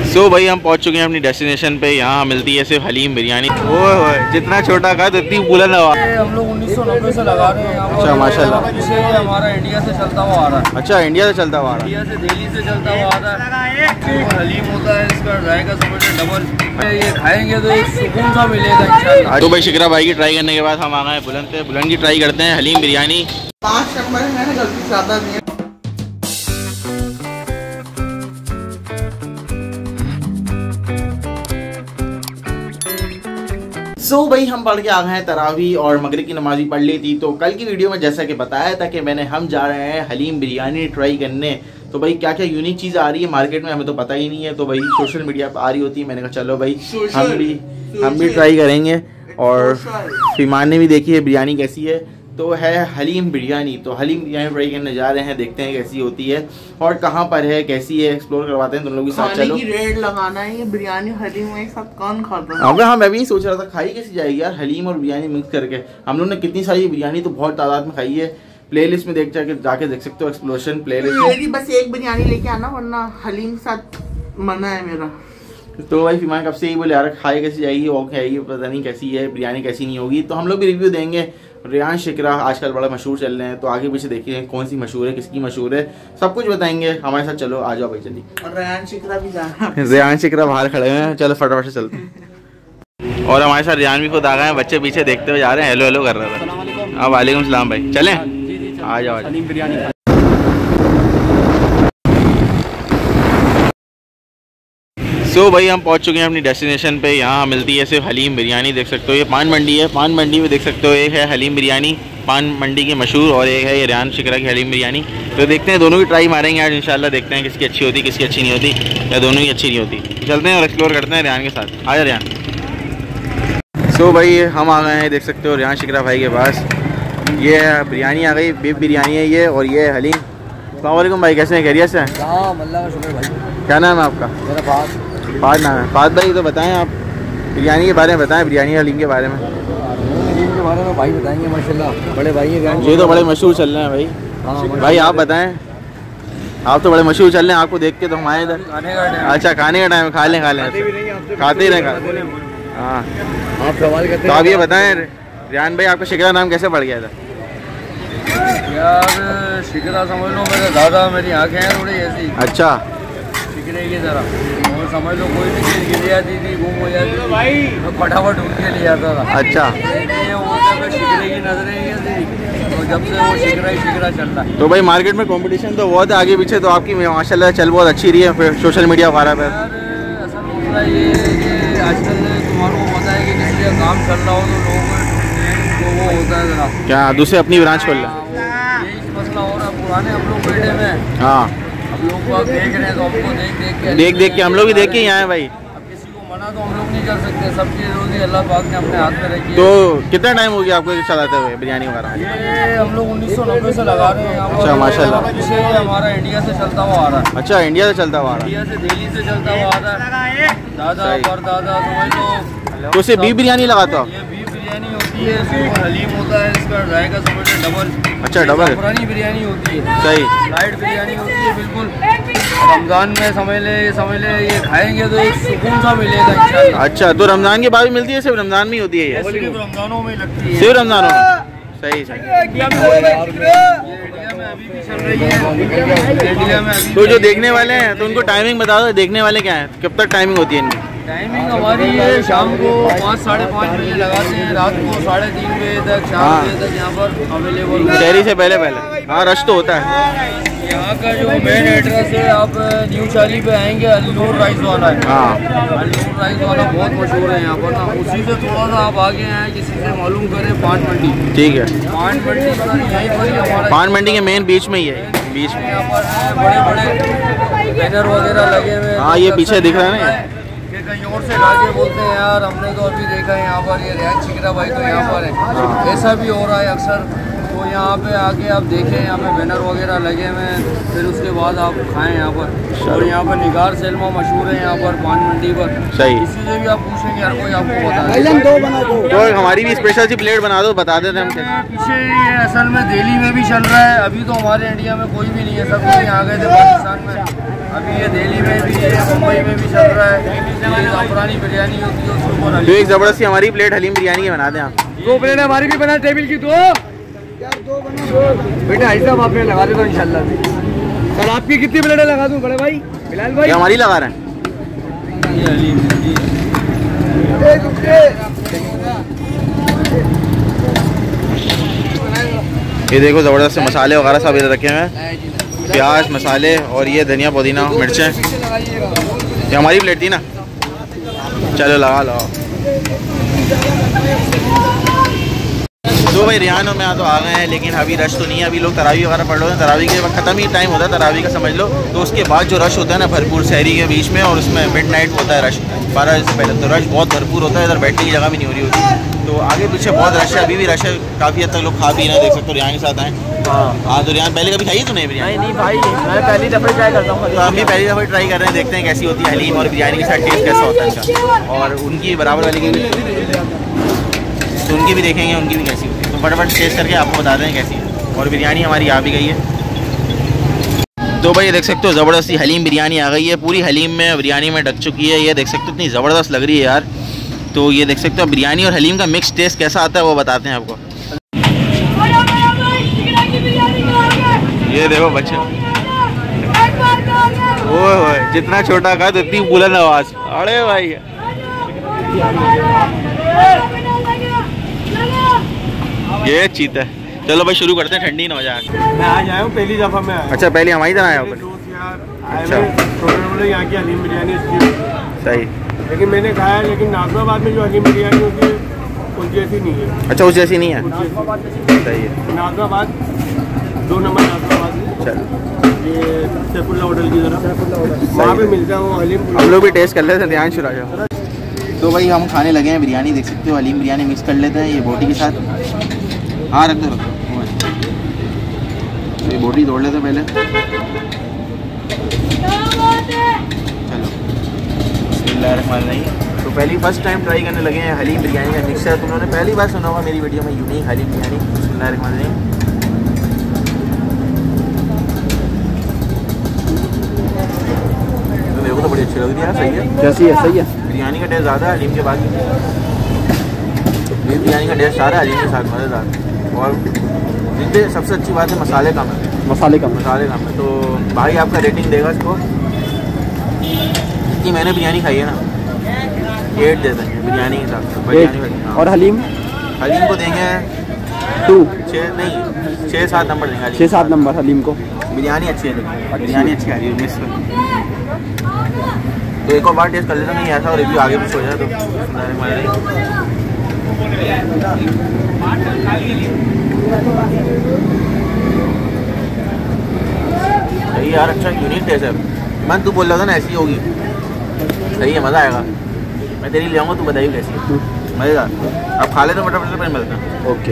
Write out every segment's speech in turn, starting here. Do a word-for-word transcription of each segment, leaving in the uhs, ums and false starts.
सो so, भाई हम पहुंच चुके हैं अपनी डेस्टिनेशन पे। यहाँ मिलती है सिर्फ हलीम बिरयानी। वो जितना छोटा का तो इतनी बुलंद हवा। हम लोग उन्नीस सौ नब्बे से लगा रहे हैं। अच्छा माशाल्लाह। इसे हमारा इंडिया से चलता हुआ आ रहा है। अच्छा इंडिया से चलता हुआ आ रहा है। इंडिया से दिल्ली से चलता हुआ आ रहा है। हलीम होता है, इसका जायका समझ डबल। ये खाएंगे तो एक सुकून सा मिलेगा इंशाल्लाह। तो भाई शिकरा भाई की ट्राई करने के बाद हम आ गए बुलंद पे। बुलंद की ट्राई करते हैं हलीम बिरयानी। पाँच नंबर है, गलती ज़्यादा नहीं है। सो so, भाई हम पढ़ के आ गए हैं तरावी और मगरिब की नमाज भी पढ़ ली थी। तो कल की वीडियो में जैसा कि बताया था कि मैंने हम जा रहे हैं हलीम बिरयानी ट्राई करने। तो भाई क्या क्या यूनिक चीज़ आ रही है मार्केट में हमें तो पता ही नहीं है। तो भाई सोशल मीडिया पर आ रही होती है। मैंने कहा चलो भाई हम भी हम भी ट्राई करेंगे। और फीमान ने भी देखी है बिरयानी कैसी है। तो है हलीम बिरयानी। तो हलीम बिरयानी ट्राई करने जा रहे हैं, देखते हैं कैसी होती है और कहाँ पर है, कैसी है, एक्सप्लोर करवाते हैं। तुम लोग भी साथ चलो। रेट लगाना है ये बिरयानी हलीम एक साथ कौन खाता है? अब हाँ मैं भी सोच रहा था खाई कैसी जाएगी यार हलीम और बिरयानी मिक्स करके। हम लोग ने कितनी सारी बिरयानी तो बहुत तादाद में खाई है। प्लेलिस्ट में देख जाके जाके देख सकते हो, एक्सप्लोशन प्लेलिस्ट में। बस एक बिरयानी लेके आना वरना हलीम साथ मना है मेरा। तो भाई फिमान कब से ही बोले यार खाई कैसी जाएगी, वो खाएगी पता नहीं कैसी है, बिरयानी कैसी नहीं होगी। तो हम लोग भी रिव्यू देंगे। रियान शिकरा आजकल बड़ा मशहूर चल रहे हैं। तो आगे पीछे देखिए कौन सी मशहूर है, किसकी मशहूर है, सब कुछ बताएंगे। हमारे साथ चलो, आ जाओ भाई जल्दी। और रियान शिकरा भी जा रहा है। रियान शिकरा बाहर खड़े हैं, चलो फटाफट से चलते हैं। और हमारे साथ रियान भी खुद आ गए हैं। बच्चे पीछे देखते हुए जा रहे हैं, हेलो हेलो कर रहे हैं। हाँ वालेकुम सलाम भाई, चलें आ जाओ। हलीम बिरयानी सो so, भाई हम पहुंच चुके हैं अपनी डेस्टिनेशन पे। यहाँ मिलती है सिर्फ हलीम बिरयानी। देख सकते हो ये पान मंडी है। पान मंडी में देख सकते हो एक है हलीम बिरयानी पान मंडी की मशहूर, और एक है ये रियान शिकरा की हलीम बिरयानी। तो देखते हैं, दोनों की ट्राई मारेंगे आज इंशाल्लाह। देखते हैं किसकी अच्छी होती, किसकी अच्छी नहीं होती, या दोनों ही अच्छी नहीं होती। चलते हैं और एक्सप्लोर करते हैं रियान के साथ। आ जा रियान। सो so, भाई हम आ गए हैं, देख सकते हो रियान शिकरा भाई के पास। ये बिरयानी आ गई, बीफ बिरयानी है ये, और ये हलीम। अस्सलाम वालेकुम भाई, कैसे हैं, खैरियत से हैं? अल्लाह का शुक्र भाई। क्या नाम है आपका? मेरा पास फाद नाम है। फाद भाई तो बताएं आप बिरयानी के बारे में, बताएं बिरयानी हलीम के बारे में। हलीम के बारे में भाई बताएंगे माशाल्लाह, बड़े भाई हैं। ये तो बड़े मशहूर चल रहे हैं भाई। हाँ भाई आप बताएं, आप तो बड़े मशहूर चल रहे हैं, आपको देख के तो हम आए इधर। अच्छा खाने का टाइम, खा लें खा लें खाते ही रहें। हाँ आप सवाल करते तो आप ये बताएं रियान भाई, आपका शिकरा नाम कैसे पड़ गया था? यार शिकरा समझ लो मेरे दादा, मेरी आँखें हैं थोड़ी ऐसी। अच्छा शिकरे की तरह, और समझ लो कोई भी चीज़ गिर जाती थी, गुम हो जाती थी, तो फटाफट उठ के ले जाता था। अच्छा वो शिकरे की नजरें ये थी, तो जब से वो शिकरा ही शिकरा चल रहा है। तो भाई मार्केट में कंपटीशन तो बहुत है आगे पीछे, तो आपकी माशाल्लाह चल बहुत अच्छी रही है फिर सोशल मीडिया वगैरह पर। यार असल मसला ये है कि आजकल तुम्हारा पता है कि किसी का काम चल रहा हो तो लोगों को वो होता है ज़रा क्या दूसरे अपनी ब्रांच खोल रहे? यही मसला हो रहा है। पुराने हम लोग बैठे में, हाँ अब लोग को आप देख रहे हैं तो हमको देख देख के देख देख के हम लोग भी देख के ही आए भाई। अब किसी को मना तो हम लोग नहीं कर सकते, सब चीज़ रोजी अल्लाह पाक ने अपने हाथ में रखी है। तो कितना टाइम हो गया आपको चलाते हुए बिरयानी वगैरह? ये हम लोग उन्नीस सौ नब्बे से लगा रहे हैं। अच्छा माशाल्लाह। इसे हमारा इंडिया से चलता हुआ आ रहा है। अच्छा इंडिया से चलता हुआ आ रहा है। इंडिया से दिल्ली से चलता हुआ आ रहा है। दादा पर दादा समझ लो। तो उसे बीफ बिरयानी लगाता हो? ये बीफ बिरयानी होती है, इसमें हलीम होता है, इसका जायका समझ लो डबल। अच्छा डबल पुरानी बिरयानी होती है, सही लाइट बिरयानी होती है बिल्कुल। रमजान में समझ ले समझ ले ये खाएंगे तो एक सुकून सा मिलेगा इंशाल्लाह। अच्छा तो रमजान के बाद भी मिलती है? सिर्फ रमजान में ही होती है ये? सिर्फ रमजानों में लगती है। सिर्फ रमजानों में? सही सही। ये इंडिया में अभी भी चल रही है। इंडिया में अभी तो जो देखने वाले हैं तो उनको टाइमिंग बता दो, देखने वाले क्या हैं, कब तक टाइमिंग होती है इनकी? टाइमिंग हमारी है शाम को पाँच साढ़े पाँच बजे लगाते हैं, रात को साढ़े तीन बजे तक चार बजे तक यहाँ पर अवेलेबल। शहरी से पहले पहले? हाँ रश तो होता है। यहाँ का जो मेन एड्रेस है, आप न्यू चाली पे आएंगे, अल्लूर राइस वाला है। हाँ अल्लूर राइस वाला बहुत मशहूर है यहाँ पर ना। उसी से थोड़ा सा आप आगे आए, किसी से मालूम करें, पान मंडी। ठीक है, पान मंडी सर यहीं पर ही हमारा, पान मंडी के मेन बीच में ही है, बीच में। यहाँ पर बड़े बड़े बैनर वगैरह लगे हुए। हाँ ये पीछे दिख रहा है ना, कहीं और से लाके बोलते हैं यार हमने तो अभी देखा है यहाँ पर ये रियान शिकरा भाई तो यहाँ पर है। ऐसा भी हो रहा है अक्सर। तो यहाँ पे आके आप देखें, यहाँ पे बैनर वगैरह लगे हुए हैं, फिर उसके बाद आप खाएं यहाँ पर। और यहाँ पर निगार सेलमा मशहूर है यहाँ पर पान मंडी पर। सही, इसी से भी आप पूछेंगे हर कोई आपको बता। तो हमारी भी स्पेशल सी प्लेट बना दो, बता देते हम। पीछे ये असल में दिल्ली में भी चल रहा है, अभी तो हमारे इंडिया में कोई भी नहीं है, सब लोग यहाँ गए थे पाकिस्तान में। अभी ये दिल्ली में भी है, मुंबई में भी चल रहा है। ये ज़ाफ़रानी बिरयानी होती है, उसके ऊपर तो एक ज़बरदस्ती हमारी प्लेट हलीम बिरयानी की बना दें आप। दो प्लेट हमारी भी बना, टेबल की दो बेटा ऐसा आप अपने लगा दे तो इंशाल्लाह से। सर आपकी कितनी प्लेटें लगा दूं बड़े भाई बिलाल भाई? हमारी लगा रहे हैं। ये देखो ज़बरदस्त से मसाले वगैरह सब इधर रखे हुए हैं, प्याज मसाले और ये धनिया पुदीना मिर्चें। ये हमारी प्लेट थी ना, चलो लगा लो। तो भाई रियान और मैं यहाँ तो आ गए हैं, लेकिन अभी रश तो नहीं है। अभी लोग तरावी वगैरह पढ़ रहे हैं। तरावी के वक्त ख़त्म ही टाइम होता है तरावी का, समझ लो। तो उसके बाद जो रश होता है ना भरपूर शहरी के बीच में, और उसमें मिड नाइट होता है रश बारह बजे से पहले, तो रश बहुत भरपूर होता है। इधर बैठने की जगह भी नहीं हो रही होती, तो आगे पीछे बहुत रश है। अभी भी रश है, काफ़ी हद तक लोग खा पी रहे हैं, देख सकते हो। रियान के साथ आए। हाँ तो रियान पहले कभी खाई तो नहीं बिरयानी? नहीं भाई, मैं पहली दफ़ा ट्राई करता हूँ। तो हम भी पहली दफ़ा ट्राई कर रहे हैं, देखते हैं कैसी होती है हलीम और बिरयानी के साथ टेस्ट कैसा होता है इनका, और उनकी बराबर वाली की भी, तो उनकी भी देखेंगे उनकी भी कैसी होती है। तो फटाफट टेस्ट करके आपको बता दें कैसी है। और बिरयानी हमारी आ भी गई है। तो भाई ये देख सकते हो ज़बरदस्ती हलीम बिरयानी आ गई है, पूरी हलीम में बिरयानी में ढक चुकी है। ये देख सकते हो इतनी ज़बरदस्त लग रही है यार। तो ये देख सकते हो बिरयानी और हलीम का मिक्स टेस्ट कैसा आता है वो बताते हैं आपको। ये देखो बच्चे, ओह जितना छोटा कहा तो इतनी बुलंद आवाज़। अरे भाई ये चीता है। चलो भाई शुरू करते हैं, ठंडी ना हो जाए। मैं आज आया हूँ पहली दफ़ा मैं आया। अच्छा पहले हमारी तरह आया हो? अच्छा यहाँ की हलीम बिरयानी सही, लेकिन मैंने खाया है, लेकिन नाज़िमाबाद में जो हलीम बिरयानी होती है उस जैसी नहीं है। अच्छा उस जैसी नहीं है, सही है। नाज़िमाबाद दो नंबर नाज़िमाबाद में, चलो ये सैफुल्लाह होटल की तरफ वहाँ पे मिलता है वो हलीम। हम लोग भी टेस्ट कर लेते हैं, ध्यान शुरू आ जाओ। तो भाई हम खाने लगे हैं बिरयानी, देख सकते हो हलीम बिरयानी मिक्स कर लेते हैं ये बोटी के साथ। हाँ रख दो रख दो, ये बोटी तोड़ लेते हैं पहले। चलो बिस्मिल्लाहिर्रहमानिर्रहीम। तो पहली फर्स्ट टाइम ट्राई करने लगे हैं हलीम बिरयानी का मिक्सचर। तुम लोगों ने पहली बार सुना होगा मेरी वीडियो में यूनिक हलीम बिरयानी। बिस्मिल्लाहिर्रहमानिर्रहीम। तो मेरे को तो बड़ी अच्छी लग रही है। सही है, कैसी है? सही है। बिरयानी का टेस्ट ज़्यादा है हलीम के बाद। ये बिरयानी का टेस्ट सारा हलीम के साथ मज़ेदार। और जितने सबसे अच्छी बात है मसाले कम है, मसाले कम मसाले कम है। तो भाई आपका रेटिंग देगा इसको, जितनी मैंने बिरयानी खाई है ना एट दे देंगे बिरयानी के साथ। बिरयानी हाँ। और हलीम? हलीम को देंगे टू छः नहीं छः सात नंबर देंगे। छः सात नंबर हलीम को। बिरयानी अच्छी है, बिरयानी अच्छी आ रही है मिक्स में। तो एक और बार टेस्ट कर लेना, नहीं ऐसा और रिव्यू आगे कुछ हो जाए तो। सही यार, अच्छा यूनिक टेस्ट है। मैं तू बोल रहा था ना ऐसी होगी, सही है, मज़ा आएगा। मैं तेरी ले आऊँगा, तू बताइए कैसी है। मज़ेदार। अब खा ले तो फटाफट से फिर मिलता है। ओके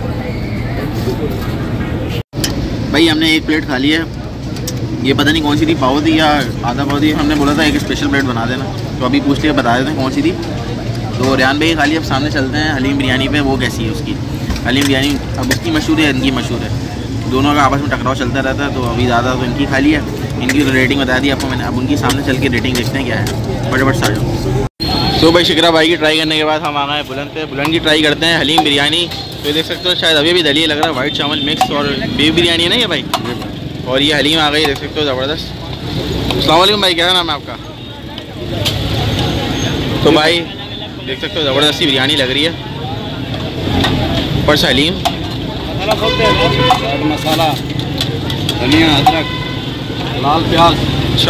भाई हमने एक प्लेट खा ली है। ये पता नहीं कौन सी थी, पाव थी या आधा पाव थी। हमने बोला था एक स्पेशल प्लेट बना देना, तो अभी पूछ लिया बता देते हैं कौन सी थी। तो रियान भाई खा ली। अब सामने चलते हैं हलीम बिरयानी पे, वो कैसी है उसकी हलीम बिरयानी। अब उसकी मशहूर है, इनकी मशहूर है, दोनों का आपस में टकराव चलता रहता है। तो अभी ज़्यादा तो इनकी खा ली है, इनकी तो रेटिंग बता दी आपको मैंने। अब उनकी सामने चल के रेटिंग देखते हैं क्या है। फटाफट से आ जाओ। तो भाई शिकरा भाई की ट्राई करने के बाद हम आ गए बुलंद पे। बुलंद की ट्राई करते हैं हलीम बिरयानी। तो देख सकते हो शायद अभी भी दलिया लग रहा है, वाइट चावल मिक्स और बीफ बिरयानी है ना ये भाई। और ये हलीम आ गई, देख सकते हो ज़बरदस्त। अस्सलाम वालेकुम भाई, क्या नाम है आपका? तो भाई देख सकते हो ज़बरदस्ती बिरयानी लग रही है। ऊपर से हलीम, मसाला, धनिया, अदरक, लाल प्याज। अच्छा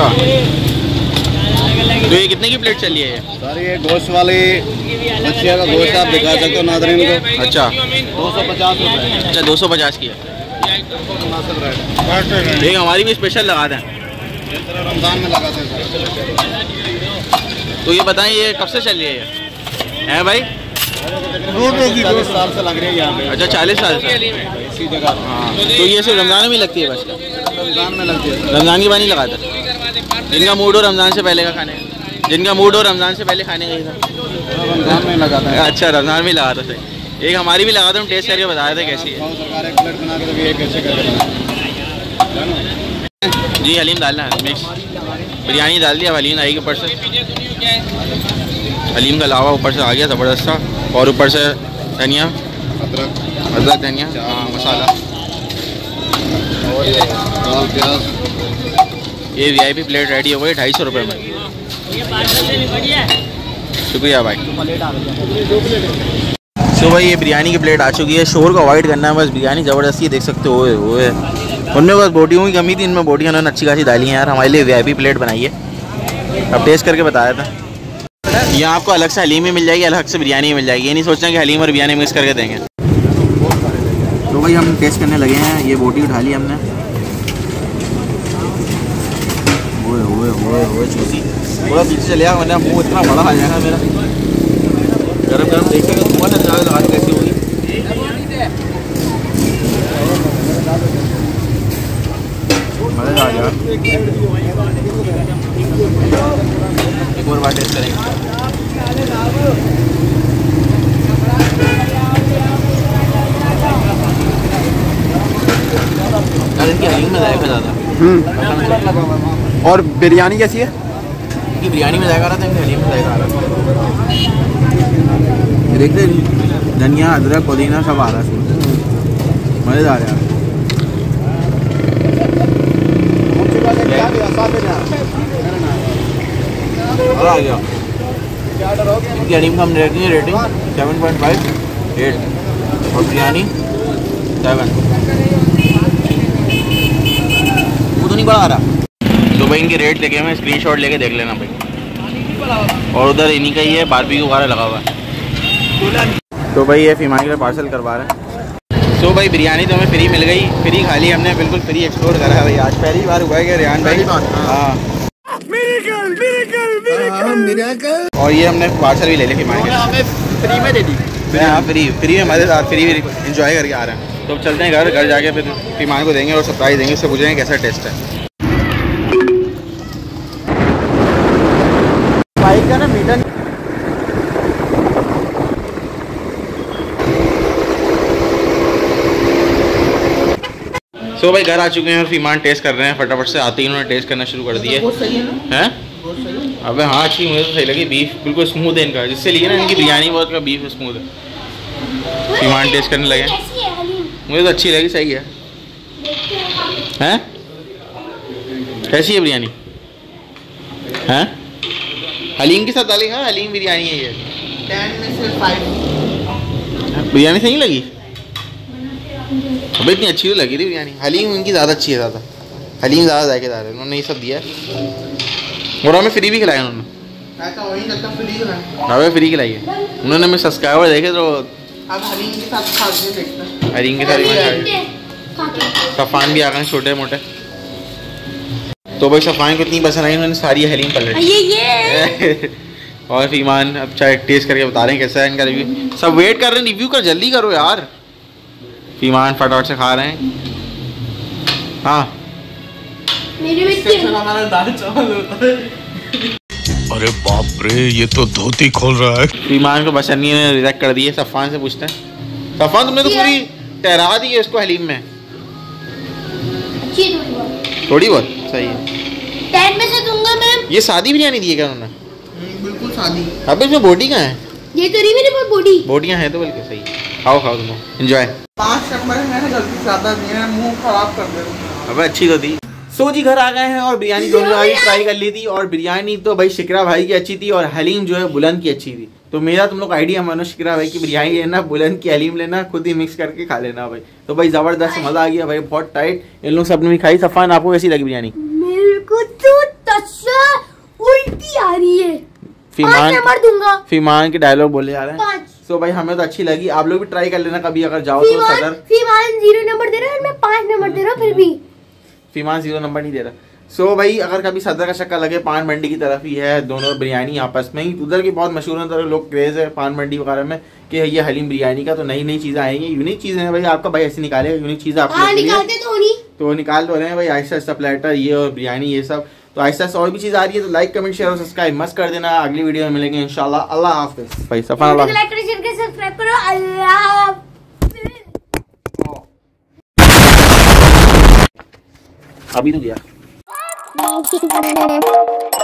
तो ये कितने की प्लेट चली है ये? सर ये गोश्त वाली बच्चिया का गोश्त आप दिखा सकते हो नादरीन को। अच्छा दो सौ पचास रुपये। अच्छा दो सौ पचास की है। एक हमारी भी स्पेशल लगा दें, रमज़ान में लगाते हैं। तो ये बताएं ये कब से चल रही है ये है भाई? चालीस साल से लग रही है यहाँ पे। अच्छा चालीस साल से इसी जगह। हाँ तो ये सिर्फ रमज़ान में लगती है बस? रमज़ान में लगती है। रमज़ान की बानी लगाता, जिनका मूड हो रमज़ान से पहले का खाने, जिनका मूड हो रमज़ान से पहले खाने का ही था, रमज़ान में लगाता है। अच्छा रमज़ान में लगा था। एक हमारी भी लगा दो, हम टेस्ट करके बता रहे थे कैसी है। सरकार एक प्लेट बना के कैसे जी हलीम डालना है मिक्स बिरयानी डाल दिया, हलीम आएगी ऊपर से। हलीम का अलावा ऊपर से आ गया ज़बरदस्त सा, और ऊपर से धनिया अदरक अदरक धनिया हाँ मसाला और दाल प्याज। ये V I P plate ready हो गई ढाई सौ रुपये में। शुक्रिया भाई। सो भाई ये बिरयानी की प्लेट आ चुकी है। शोर को अवॉइड करना है बस, बिरयानी ज़बरदस्ती देख सकते हो वो है। उनमें बस बोटियों की कमी थी, इनमें बोटियाँ उन्होंने अच्छी खासी डाली हैं यार। हमारे लिए वी आई पी प्लेट बनाई है, अब टेस्ट करके बताया था। यहाँ आपको अलग से हलीम भी मिल जाएगी, अलग से बिरयानी भी मिल जाएगी। ये नहीं सोचना कि हलीम और बिरयानी मिक्स करके देंगे। तो भाई हम टेस्ट करने लगे हैं। ये बोटी उठा ली हमने, ओए ओए ओए ओए चूसी थोड़ा पीछे चले गया, वरना मुँह इतना बड़ा आ जाएगा मेरा। गरम गरम देख के थोड़ा सा ज़्यादा लगा कैसी होगी। मज़ा आ गया। एक और बार टेस्ट करेंगे। यार इनकी हलीम में जाएगा ज़्यादा। और बिरयानी कैसी है? इनकी बिरयानी में जाएगा आ रहा था, इनकी हलीम में जाएगा आ रहा था। देखते धनिया अदरक पुदीना सब आ रहा है, मज़ेदार है। और आ गया इनकी हलीम का हम रेटिंग है rating seven point five eight और बिरयानी सेवन। वो तो नहीं बड़ा आ रहा। तो भाई इनके रेट लेके मैं स्क्रीनशॉट लेके देख लेना भाई। और उधर इन्हीं का ही है, बारबेक्यू वगैरह लगा हुआ है। तो भाई ये फीमान के लिए पार्सल करवा रहे हैं। सो भाई बिरयानी तो हमें फ्री मिल गई, फ्री खा ली हमने, बिल्कुल फ्री एक्सप्लोर करा है भाई। आज पहली बार हुआ है कि रेहान भाई हाँ। और ये हमने पार्सल भी ले लिया फीमान के, फ्री में दे दी। हाँ फ्री फ्री में मज़ेदार फ्री इंजॉय करके आ रहे हैं। तो अब चलते हैं घर, घर जाके फिर फीमान को देंगे और सरप्राइज़ देंगे, उससे पूछेंगे कैसा टेस्ट है। बाइक का ना मीटर सो भाई घर आ चुके हैं और फीमान टेस्ट कर रहे हैं। फटाफट से आते ही उन्होंने टेस्ट करना शुरू कर दिए हैं। अबे हाँ अच्छी मुझे तो सही लगी, बीफ बिल्कुल स्मूथ है इनका, जिससे लिए ना इनकी बिरयानी बहुत का बीफ स्मूथ है। फीमान टेस्ट करने लगे, मुझे तो अच्छी लगी, सही है। हैं कैसी है बिरयानी? हैं हलीम के साथ डाली? हाँ हलीम बिरयानी है ये। टेन में से फाइव। बिरयानी सही लगी? अबे इतनी अच्छी तो लगी थी बिरयानी। हलीम इनकी ज़्यादा अच्छी है, ज़्यादा हलीम ज़्यादा जायकेदार है। उन्होंने ये सब दिया है और हमें फ्री भी खिलाया उन्होंने। हमें फ्री खिलाई है उन्होंने। मैं सब्सक्राइबर देखे तो अब हलीम के साथ खा के देखते हैं। हलीम के साथ सफ़ान भी आ गए छोटे मोटे। तो भाई सफ़ान को इतनी पसंद आई, उन्होंने सारी हलीम पलट ली। और फीमान अब चाहे टेस्ट करके बता रहे हैं कैसा है इनका रिव्यू। सब वेट कर रहे हैं, रिव्यू कर जल्दी करो यार। फीमान फटाफट से खा रहे हैं। हाँ हमारा दाल चावल होता है। अरे बाप रे, ये तो धोती खोल रहा है। फीमान को पसंद नहीं है, रिजेक्ट कर दिए। सफ़ान से पूछते हैं, सफ़ान तुमने तो पूरी ठहरा दी है इसको हलीम में। थोड़ी बहुत सही है। टेन में से दूंगा मैं। ये सादी बिरयानी दी है क्या उन्होंने? बिल्कुल सादी। अब इसमें बोटी कहाँ है? ये तो रही मेरी बॉडी। बोटियाँ हैं तो बल्कि सही। खाओ खाओ तुम एंजॉय। पाँच नंबर मैंने गलती ज़्यादा दी है, मुंह खराब कर दे। अबे अच्छी तो थी। सो जी घर आ गए हैं और बिरयानी दोनों जगह ट्राई कर ली थी। और बिरयानी तो भाई शिकरा भाई की अच्छी थी और हलीम जो है बुलंद की अच्छी थी। तो मेरा तुम लोग आइडिया मानो, शिकरा भाई की बिरयानी लेना, बुलंद की हलीम लेना, खुद ही मिक्स करके खा लेना भाई। तो भाई जबरदस्त मजा आ गया भाई, बहुत टाइट। इन लोग सबने भी खाई। सफ़ान आपको कैसी लगी बिरयानी? मेरे को तो उल्टी आ रही है। फीमान नंबर दूंगा। फीमान के डायलॉग बोले जा रहे हैं। पाँच। सो भाई हमें तो अच्छी लगी, आप लोग भी ट्राई कर लेना कभी अगर जाओ तो। सदर फीमान जीरो नंबर दे रहा है, मैं पाँच नंबर दे रहा हूँ, फिर भी फीमान जीरो नंबर नहीं दे रहा। सो so, भाई अगर कभी सदर का चक्कर लगे, पान मंडी की तरफ ही है, दोनों बिरयानी आपस में ही। उधर की बहुत मशहूर है, उधर लोग क्रेज है पान मंडी वगैरह में कि ये हलीम बिरयानी का। तो नई नई चीज़ें आएंगी, यूनिक चीज़ें हैं भाई। आपका भाई ऐसे निकालेगा यूनिक चीज़ें आप निकालते तो नहीं, तो निकाल तो रहे हैं भाई आहिस्ता आहिस्ता। प्लेटर ये और बिरयानी ये सब तो आहिस्ता आहिस्ता और भी चीज़ आ रही है। तो लाइक कमेंट शेयर और सब्सक्राइब मस्त कर देना। अगली वीडियो में मिलेंगे इंशाल्लाह। अल्लाह हाफिज़ भाई। सफा लाइक करो, शेयर करो, सब्सक्राइब करो। अल्लाह अभी तो गया। हाफिज़।